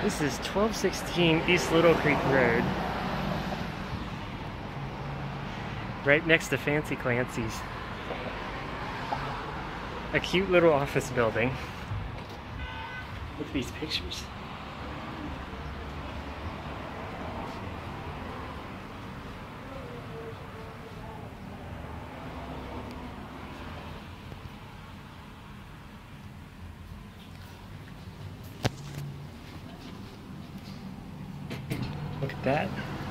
This is 1216 East Little Creek Road. Right next to Fancy Clancy's. A cute little office building. Look at these pictures. Look at that.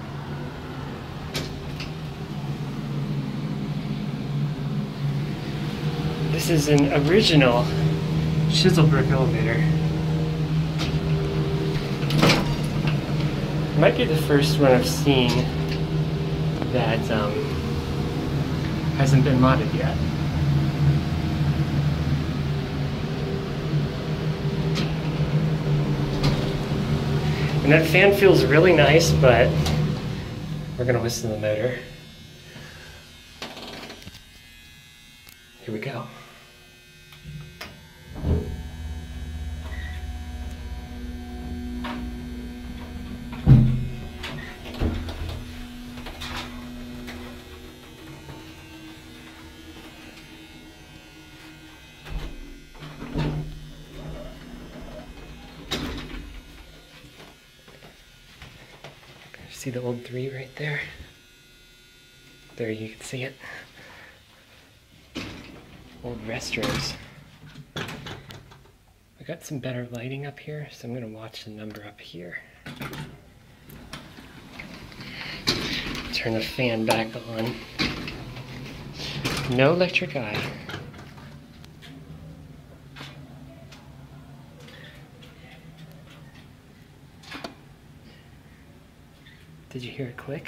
This is an original Chiselbrook elevator. Might be the first one I've seen that hasn't been modded yet. And that fan feels really nice, but we're gonna listen to the motor. Here we go. See the old 3 right there? There, you can see it. Old restrooms. I got some better lighting up here, so I'm gonna watch the number up here. Turn the fan back on. No electric eye. Did you hear it click?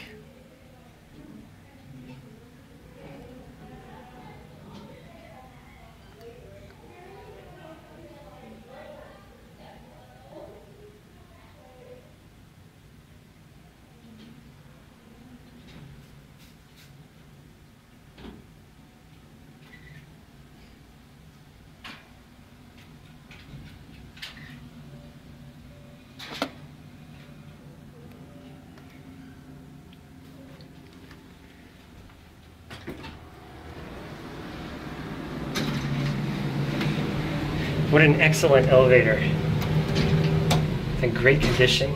What an excellent elevator. It's in great condition.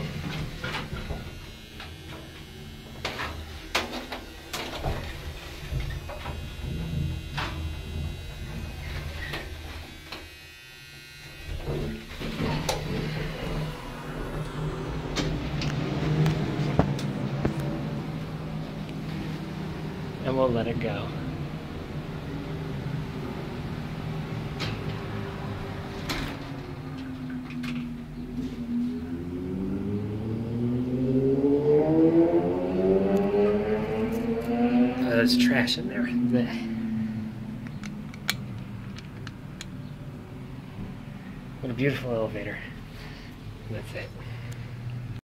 And we'll let it go. There's trash in there. Blech. What a beautiful elevator. And that's it.